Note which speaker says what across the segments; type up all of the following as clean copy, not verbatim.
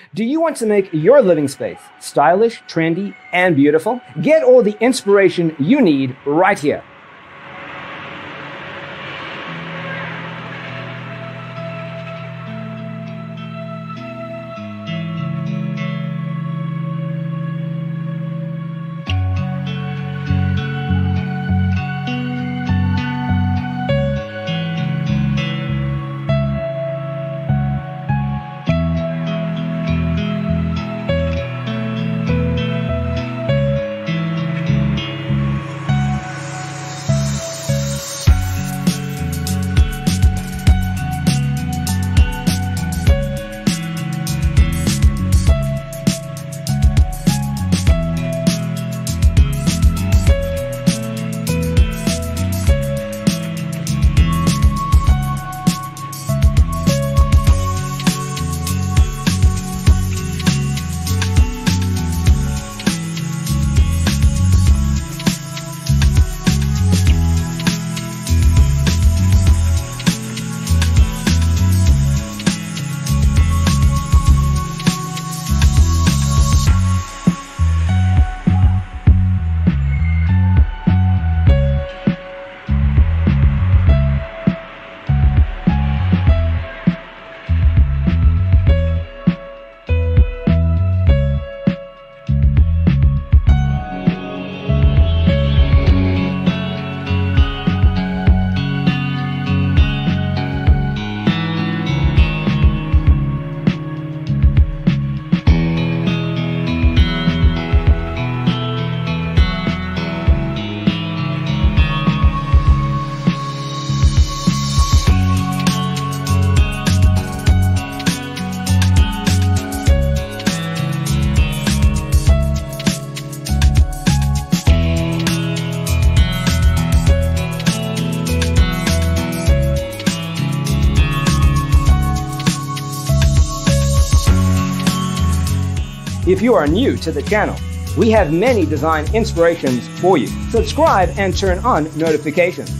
Speaker 1: Do you want to make your living space stylish, trendy, and beautiful? Get all the inspiration you need right here. If you are new to the channel, we have many design inspirations for you. Subscribe and turn on notifications.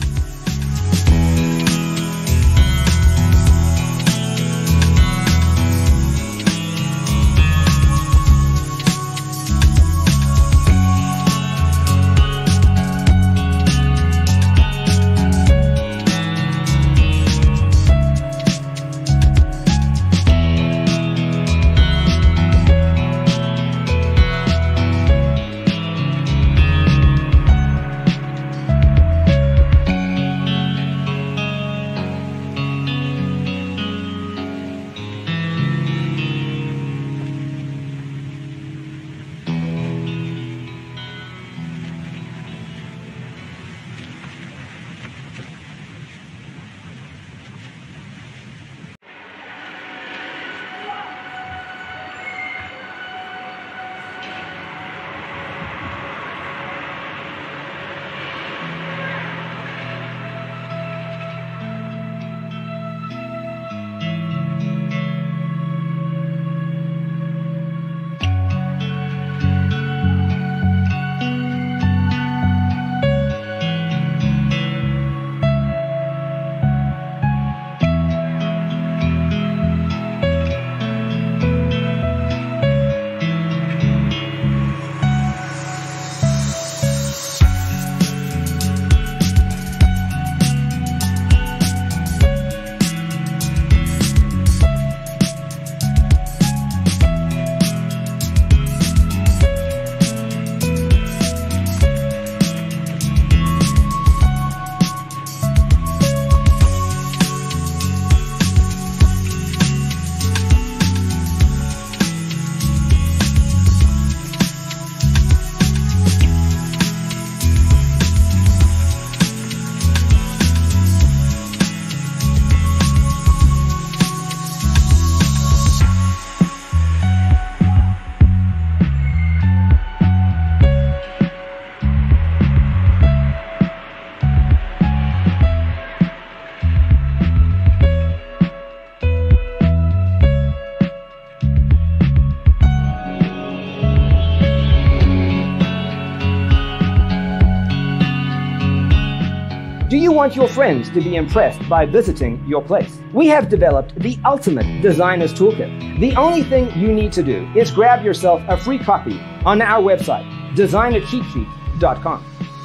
Speaker 1: you want your friends to be impressed by visiting your place? We have developed the ultimate designer's toolkit. The only thing you need to do is grab yourself a free copy on our website, designercheatsheet.com.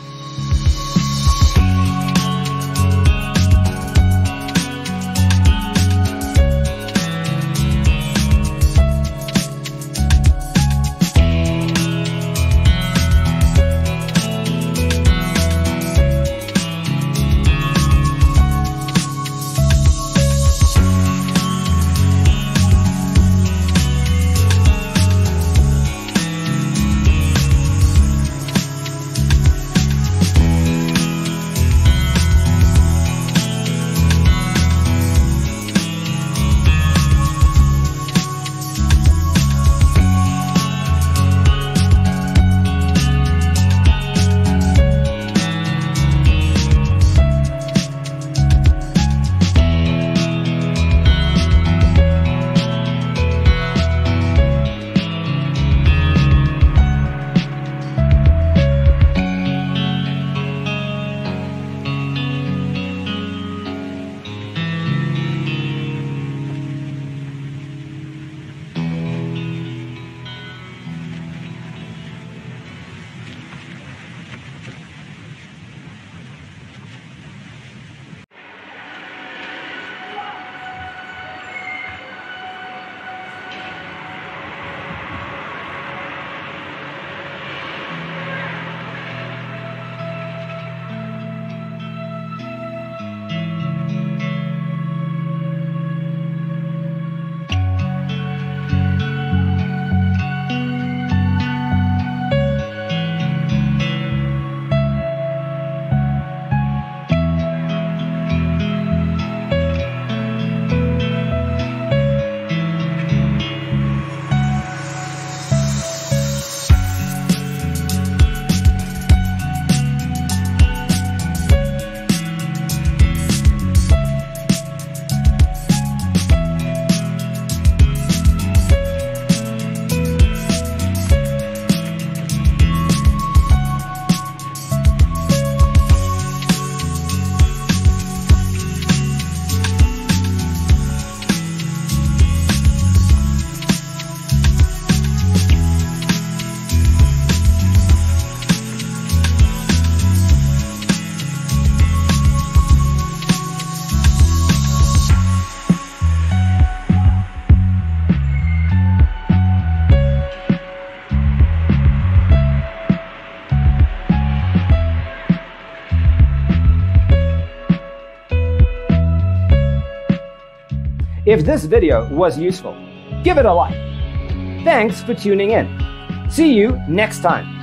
Speaker 1: If this video was useful, give it a like. Thanks for tuning in. See you next time.